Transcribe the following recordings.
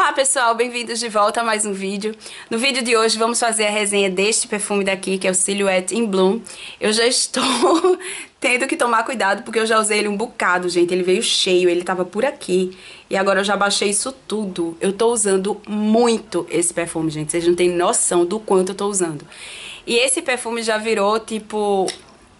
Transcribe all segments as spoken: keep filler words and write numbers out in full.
Olá pessoal, bem-vindos de volta a mais um vídeo. No vídeo de hoje vamos fazer a resenha deste perfume daqui, que é o Silhouette in Bloom. Eu já estou tendo que tomar cuidado porque eu já usei ele um bocado, gente. Ele veio cheio, ele tava por aqui e agora eu já baixei isso tudo. Eu tô usando muito esse perfume, gente. Vocês não têm noção do quanto eu tô usando. E esse perfume já virou, tipo...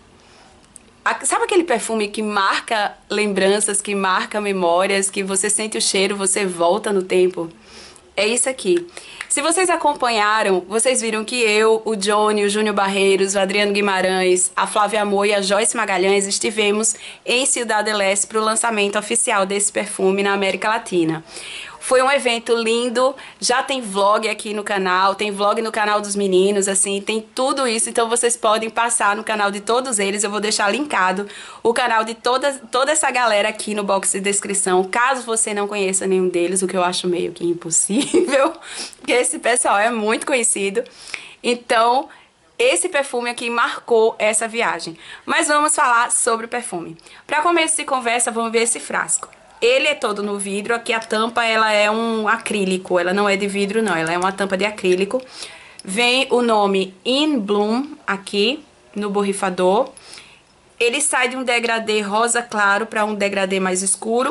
Sabe aquele perfume que marca lembranças, que marca memórias, que você sente o cheiro, você volta no tempo? É isso aqui. Se vocês acompanharam, vocês viram que eu, o Johnny, o Júnior Barreiros, o Adriano Guimarães, a Flávia Amor e a Joyce Magalhães estivemos em Ciudad del Este para o lançamento oficial desse perfume na América Latina. Foi um evento lindo, já tem vlog aqui no canal, tem vlog no canal dos meninos, assim, tem tudo isso, então vocês podem passar no canal de todos eles, eu vou deixar linkado o canal de toda, toda essa galera aqui no box de descrição, caso você não conheça nenhum deles, o que eu acho meio que impossível, porque esse pessoal é muito conhecido, então... Esse perfume aqui marcou essa viagem. Mas vamos falar sobre o perfume. Para começo de conversa, vamos ver esse frasco. Ele é todo no vidro, aqui a tampa ela é um acrílico, ela não é de vidro não, ela é uma tampa de acrílico. Vem o nome In Bloom aqui no borrifador. Ele sai de um degradê rosa claro para um degradê mais escuro.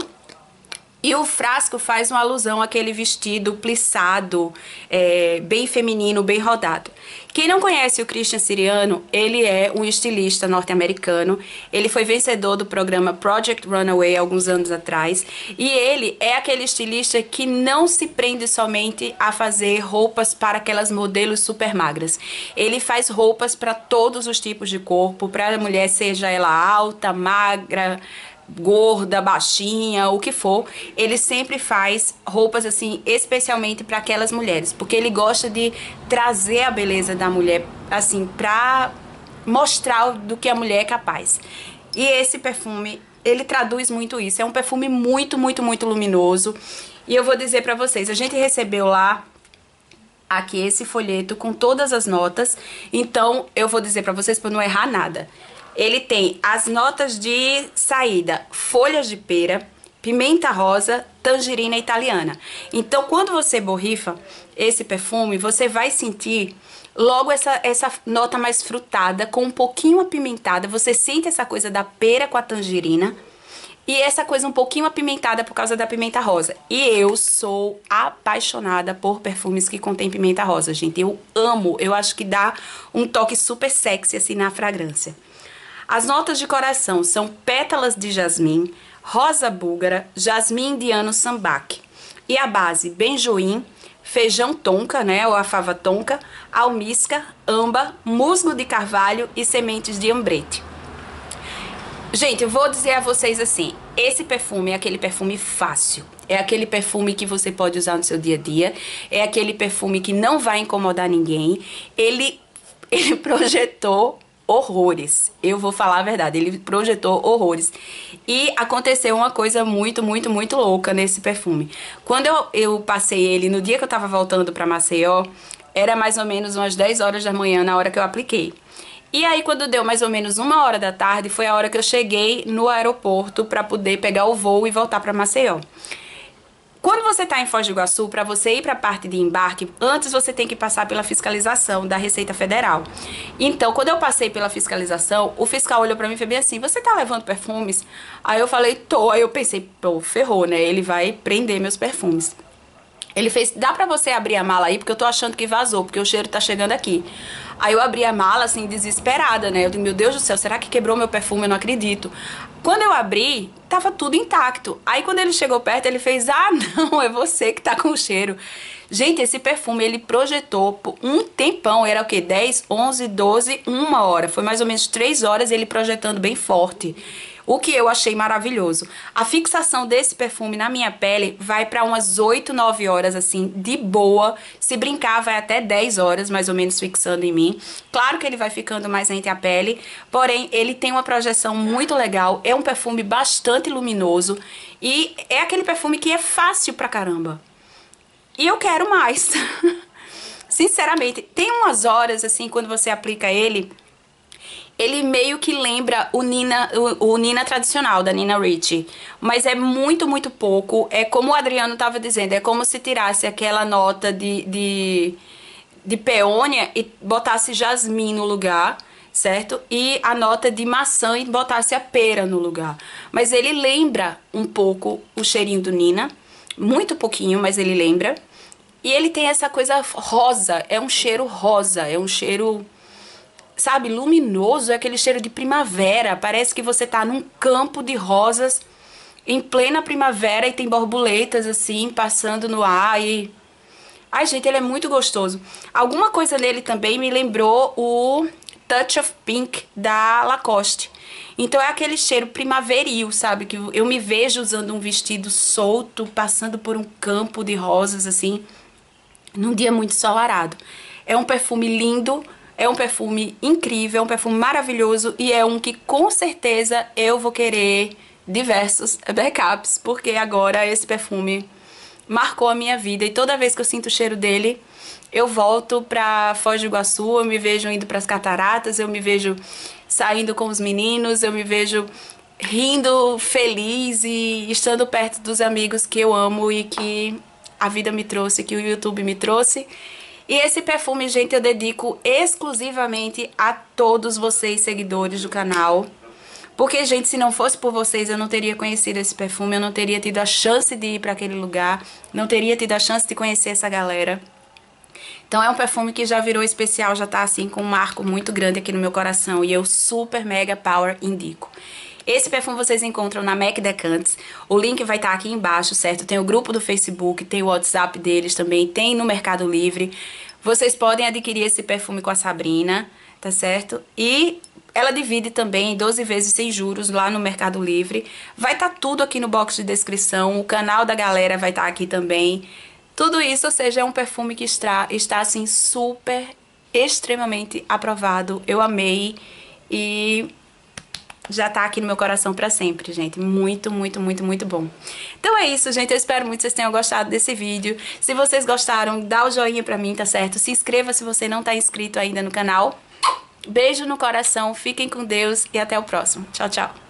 E o frasco faz uma alusão àquele vestido plissado, é, bem feminino, bem rodado. Quem não conhece o Christian Siriano, ele é um estilista norte-americano. Ele foi vencedor do programa Project Runway alguns anos atrás. E ele é aquele estilista que não se prende somente a fazer roupas para aquelas modelos super magras. Ele faz roupas para todos os tipos de corpo, para a mulher, seja ela alta, magra... gorda, baixinha, o que for, ele sempre faz roupas assim, especialmente para aquelas mulheres, porque ele gosta de trazer a beleza da mulher, assim, pra mostrar do que a mulher é capaz. E esse perfume, ele traduz muito isso, é um perfume muito, muito, muito luminoso, e eu vou dizer pra vocês, a gente recebeu lá aqui esse folheto com todas as notas, então eu vou dizer pra vocês pra não errar nada. Ele tem as notas de saída, folhas de pera, pimenta rosa, tangerina italiana. Então, quando você borrifa esse perfume, você vai sentir logo essa, essa nota mais frutada, com um pouquinho apimentada. Você sente essa coisa da pera com a tangerina e essa coisa um pouquinho apimentada por causa da pimenta rosa. E eu sou apaixonada por perfumes que contêm pimenta rosa, gente. Eu amo, eu acho que dá um toque super sexy assim na fragrância. As notas de coração são pétalas de jasmim, rosa búlgara, jasmim indiano sambac. E a base, benjoim, feijão tonka, né, ou a fava tonka, almíscar, âmbar, musgo de carvalho e sementes de ambrete. Gente, eu vou dizer a vocês assim, esse perfume é aquele perfume fácil. É aquele perfume que você pode usar no seu dia a dia. É aquele perfume que não vai incomodar ninguém. Ele, ele projetou... horrores, eu vou falar a verdade, ele projetou horrores. E aconteceu uma coisa muito, muito, muito louca nesse perfume. Quando eu, eu passei ele, no dia que eu tava voltando pra Maceió, era mais ou menos umas dez horas da manhã na hora que eu apliquei. E aí quando deu mais ou menos uma hora da tarde, foi a hora que eu cheguei no aeroporto pra poder pegar o voo e voltar pra Maceió. Quando você está em Foz do Iguaçu, para você ir para a parte de embarque, antes você tem que passar pela fiscalização da Receita Federal. Então, quando eu passei pela fiscalização, o fiscal olhou para mim e falou bem assim, você tá levando perfumes? Aí eu falei, tô. Aí eu pensei, pô, ferrou, né? Ele vai prender meus perfumes. Ele fez, dá pra você abrir a mala aí, porque eu tô achando que vazou, porque o cheiro tá chegando aqui. Aí eu abri a mala, assim, desesperada, né? Eu disse, meu Deus do céu, será que quebrou meu perfume? Eu não acredito. Quando eu abri, tava tudo intacto. Aí quando ele chegou perto, ele fez, ah, não, é você que tá com o cheiro. Gente, esse perfume, ele projetou por um tempão, era o quê? dez, onze, doze, uma hora. Foi mais ou menos três horas ele projetando bem forte. O que eu achei maravilhoso. A fixação desse perfume na minha pele vai para umas oito, nove horas, assim, de boa. Se brincar, vai até dez horas, mais ou menos, fixando em mim. Claro que ele vai ficando mais entre a pele, porém, ele tem uma projeção muito legal. É um perfume bastante luminoso e é aquele perfume que é fácil pra caramba. E eu quero mais. Sinceramente, tem umas horas, assim, quando você aplica ele... ele meio que lembra o Nina, o, o Nina tradicional, da Nina Ricci. Mas é muito, muito pouco. É como o Adriano estava dizendo, é como se tirasse aquela nota de, de, de peônia e botasse jasmim no lugar, certo? E a nota de maçã e botasse a pera no lugar. Mas ele lembra um pouco o cheirinho do Nina. Muito pouquinho, mas ele lembra. E ele tem essa coisa rosa. É um cheiro rosa. É um cheiro... sabe, luminoso, é aquele cheiro de primavera. Parece que você tá num campo de rosas em plena primavera e tem borboletas assim passando no ar e... ai, gente, ele é muito gostoso. Alguma coisa nele também me lembrou o Touch of Pink da Lacoste. Então é aquele cheiro primaveril, sabe, que eu me vejo usando um vestido solto, passando por um campo de rosas assim, num dia muito ensolarado. É um perfume lindo. É um perfume incrível, é um perfume maravilhoso e é um que com certeza eu vou querer diversos backups, porque agora esse perfume marcou a minha vida e toda vez que eu sinto o cheiro dele, eu volto pra Foz do Iguaçu, eu me vejo indo pras cataratas, eu me vejo saindo com os meninos, eu me vejo rindo, feliz e estando perto dos amigos que eu amo e que a vida me trouxe, que o YouTube me trouxe. E esse perfume, gente, eu dedico exclusivamente a todos vocês, seguidores do canal. Porque, gente, se não fosse por vocês, eu não teria conhecido esse perfume, eu não teria tido a chance de ir para aquele lugar, não teria tido a chance de conhecer essa galera. Então é um perfume que já virou especial, já tá assim com um marco muito grande aqui no meu coração e eu super mega power indico. Esse perfume vocês encontram na MAC Decants, o link vai estar aqui embaixo, certo? Tem o grupo do Facebook, tem o WhatsApp deles também, tem no Mercado Livre. Vocês podem adquirir esse perfume com a Sabrina, tá certo? E ela divide também em doze vezes sem juros lá no Mercado Livre. Vai estar tudo aqui no box de descrição, o canal da galera vai estar aqui também. Tudo isso, ou seja, é um perfume que está, está assim, super, extremamente aprovado. Eu amei e... já tá aqui no meu coração pra sempre, gente. Muito, muito, muito, muito bom. Então é isso, gente. Eu espero muito que vocês tenham gostado desse vídeo. Se vocês gostaram, dá o joinha pra mim, tá certo? Se inscreva se você não tá inscrito ainda no canal. Beijo no coração, fiquem com Deus e até o próximo. Tchau, tchau.